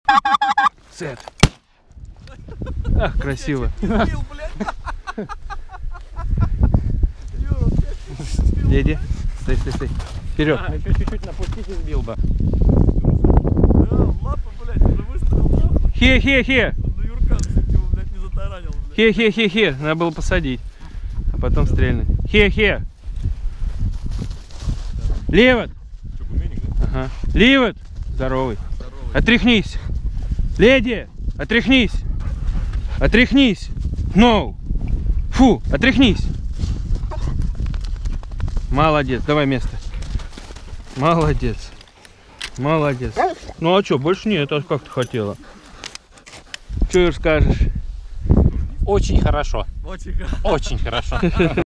Сет. Ах, красиво. Леди, стой. Вперед. Еще чуть-чуть напустить и сбил бы. Хе. Хе. Надо было посадить. А потом стрельнуть. Хе. Левот. Ага. Ливот. Здоровый. Отряхнись. Леди, отряхнись. No. Фу, отряхнись. Молодец, давай место. Молодец. Ну а что, больше нет, а как ты хотела? Что скажешь? Очень хорошо. Очень хорошо.